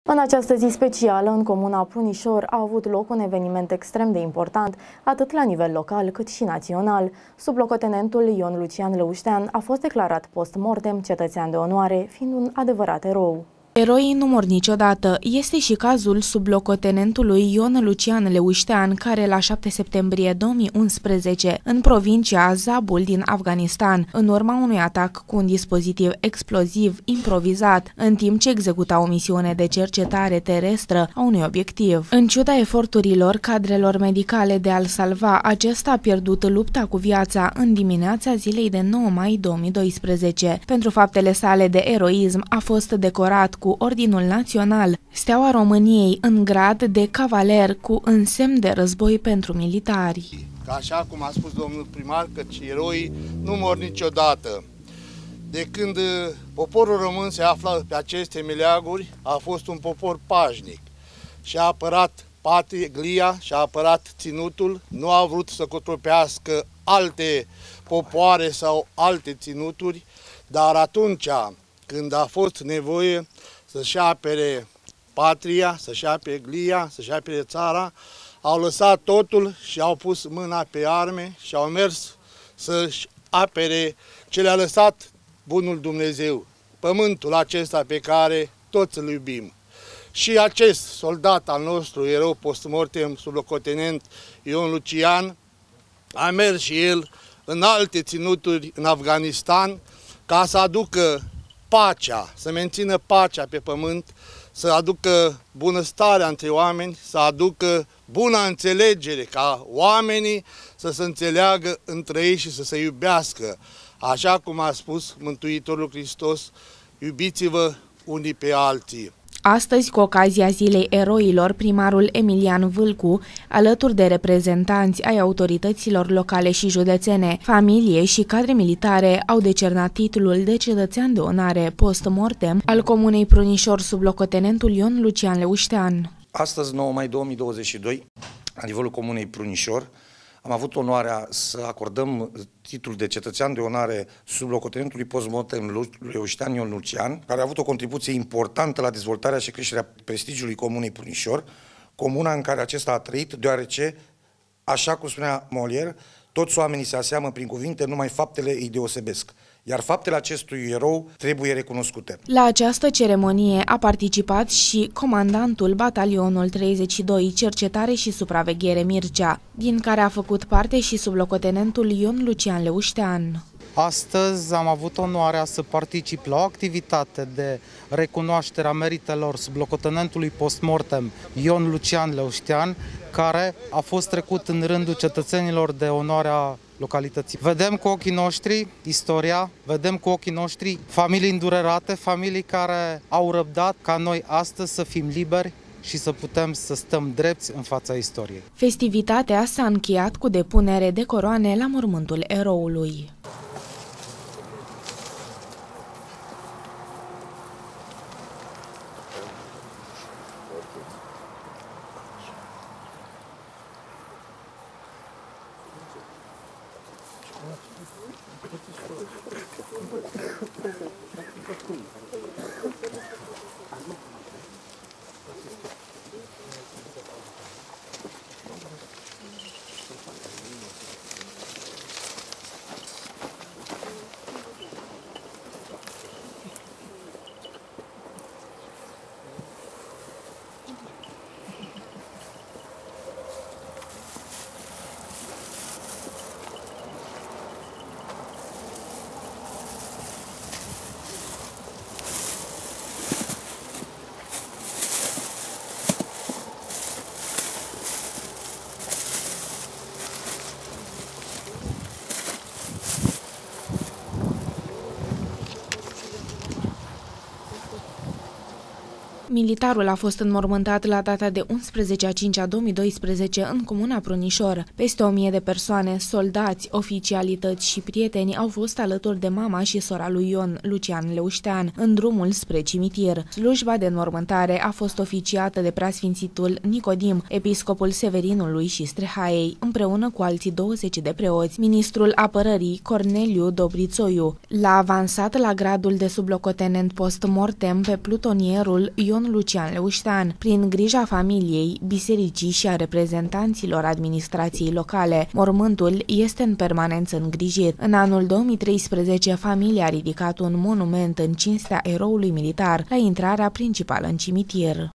În această zi specială, în comuna Prunișor, a avut loc un eveniment extrem de important, atât la nivel local cât și național. Sublocotenentul Ion Lucian Leuștean a fost declarat post-mortem cetățean de onoare, fiind un adevărat erou. Eroii nu mor niciodată. Este și cazul sublocotenentului Ion Lucian Leuștean, care la 7 septembrie 2011, în provincia Zabul din Afganistan, în urma unui atac cu un dispozitiv exploziv improvizat, în timp ce executa o misiune de cercetare terestră a unui obiectiv. În ciuda eforturilor cadrelor medicale de a-l salva, acesta a pierdut lupta cu viața în dimineața zilei de 9 mai 2012. Pentru faptele sale de eroism a fost decorat cu Ordinul Național, Steaua României în grad de cavaler cu însemn de război pentru militari. Așa cum a spus domnul primar, că eroii nu mor niciodată. De când poporul român se află pe aceste meleaguri, a fost un popor pașnic și a apărat patria și a apărat ținutul, nu a vrut să cotropească alte popoare sau alte ținuturi, dar atunci când a fost nevoie să-și apere patria, să-și apere glia, să-și apere țara, au lăsat totul și au pus mâna pe arme și au mers să-și apere ce le-a lăsat bunul Dumnezeu, pământul acesta pe care toți îl iubim. Și acest soldat al nostru, erou post-mortem, sublocotenent Ion Lucian, a mers și el în alte ținuturi în Afganistan ca să aducă pacea, să mențină pacea pe pământ, să aducă bunăstarea între oameni, să aducă buna înțelegere, ca oamenii să se înțeleagă între ei și să se iubească. Așa cum a spus Mântuitorul Hristos, iubiți-vă unii pe alții. Astăzi, cu ocazia Zilei Eroilor, primarul Emilian Vâlcu, alături de reprezentanți ai autorităților locale și județene, familie și cadre militare, au decernat titlul de cetățean de onoare post-mortem al comunei Prunișor sublocotenentul Ion Lucian Leuștean. Astăzi, 9 mai 2022, la nivelul comunei Prunișor, am avut onoarea să acordăm titlul de cetățean de onoare sublocotenentului post-mortem Leuștean Ion Lucian, care a avut o contribuție importantă la dezvoltarea și creșterea prestigiului comunei Prunișor, comuna în care acesta a trăit, deoarece, așa cum spunea Molière, toți oamenii se aseamă prin cuvinte, numai faptele îi deosebesc. Iar faptele acestui erou trebuie recunoscute. La această ceremonie a participat și comandantul batalionul 32, cercetare și supraveghere Mircea, din care a făcut parte și sublocotenentul Ion Lucian Leuștean. Astăzi am avut onoarea să particip la o activitate de recunoaștere a meritelor sublocotenentului post-mortem Ion Lucian Leuștean, care a fost trecut în rândul cetățenilor de onoare a localității. Vedem cu ochii noștri istoria, vedem cu ochii noștri familii îndurerate, familii care au răbdat ca noi astăzi să fim liberi și să putem să stăm drepți în fața istoriei. Festivitatea s-a încheiat cu depunere de coroane la mormântul eroului. Militarul a fost înmormântat la data de 11/5/2012 în comuna Prunișor. Peste 1000 de persoane, soldați, oficialități și prieteni au fost alături de mama și sora lui Ion Lucian Leuștean în drumul spre cimitir. Slujba de înmormântare a fost oficiată de preasfințitul Nicodim, episcopul Severinului și Strehaiei, împreună cu alții 20 de preoți. Ministrul Apărării, Corneliu Dobrițoiu, l-a avansat la gradul de sublocotenent post-mortem pe plutonierul Ion Ion Lucian Leuștean. Prin grija familiei, bisericii și a reprezentanților administrației locale, mormântul este în permanență îngrijit. În anul 2013, familia a ridicat un monument în cinstea eroului militar la intrarea principală în cimitir.